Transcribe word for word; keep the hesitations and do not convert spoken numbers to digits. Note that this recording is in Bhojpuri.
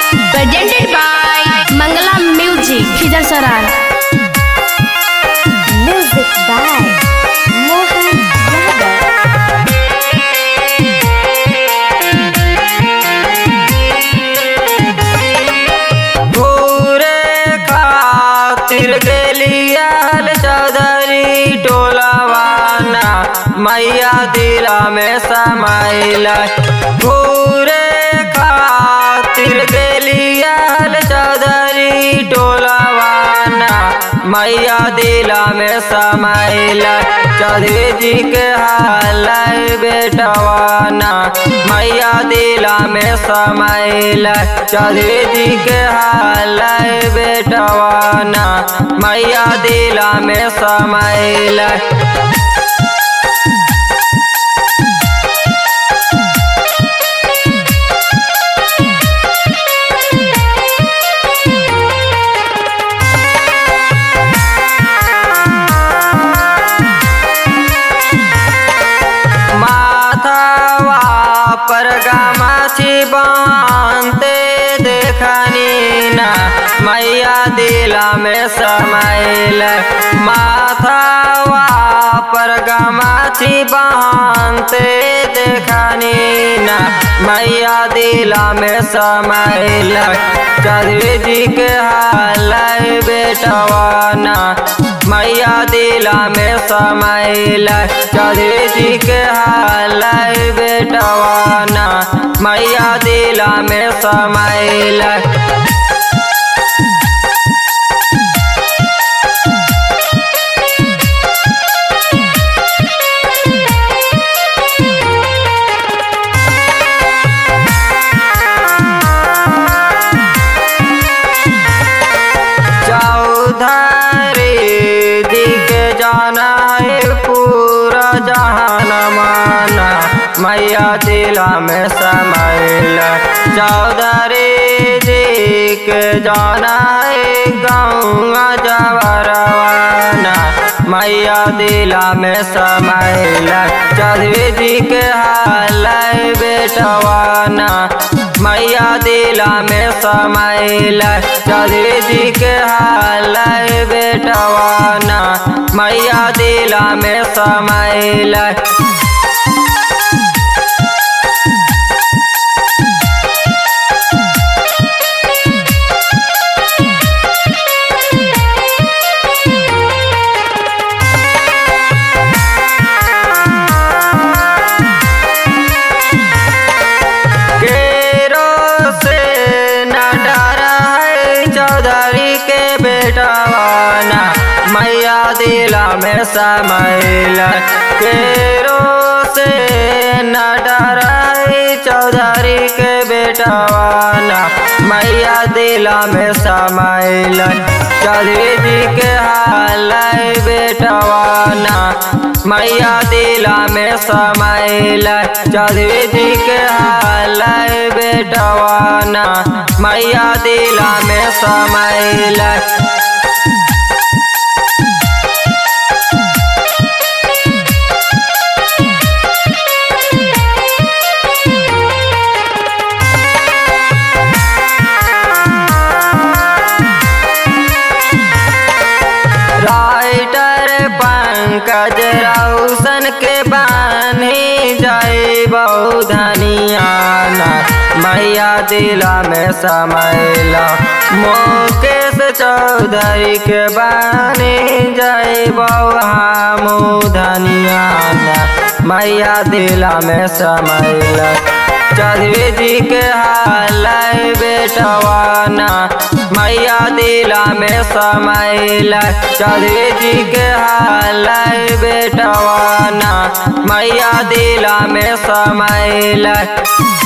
Presented by Mangala Music, Khijarsara. Music by Mohan Yadav. पूरे खातिर गेलियल चौधरी टोलावाना मैया दिला में समाइल। पूरे खातिर गेलियल चौधरी टोलावाना मैया दिला में समाइल। चौधरी जी के हाल बेटवाना मैया दिला में समाइल। चौधरी जी के हाल बेटवाना मैया दिला में समाइल। पर गामाची बांधते देखनी ना मैया दिला में समाइल। माथावा पर गामाची बांधते देखनी ना मैया दिला में समाइल। चौधरी जी के हाल बेटवाना मैया दिला में समाइल। चौधरी जी के हाल बेटवाना मैया दिला में समाइल। जाना है पूरा जहान माना मैया दिला में समाइल। चौधरी जी के जाना है गाँव जवरवाना मैया दिला में समाइल। चौधरी जी के हाल बेटवाना मैया दिला में समाइल। चौधरी जी के हाल बेटवाना मैया दिला में समाइल। चौधरी के बेटवाना मैया दिला में समाइल। केरो से न डराई चौधरी के बेटवाना मैया दिला में समाइल। चौधरी जी के हाल बेटवाना मैया दिला में समाइल। चौधरी जी के हाल बेटवाना मैया दिला में समाइल। राइटर पंकज रौशन के बानी जय बहुधनियाना मैया दिला में समाइल। मुकेश चौधरी के बानी जय बहुधनियाना मैया दिला में समाइल। चौधरी जी के हाल बेटवाना मैया दिला में समाइल। चौधरी जी के हाल बेटवाना मैया दिला में समाइल।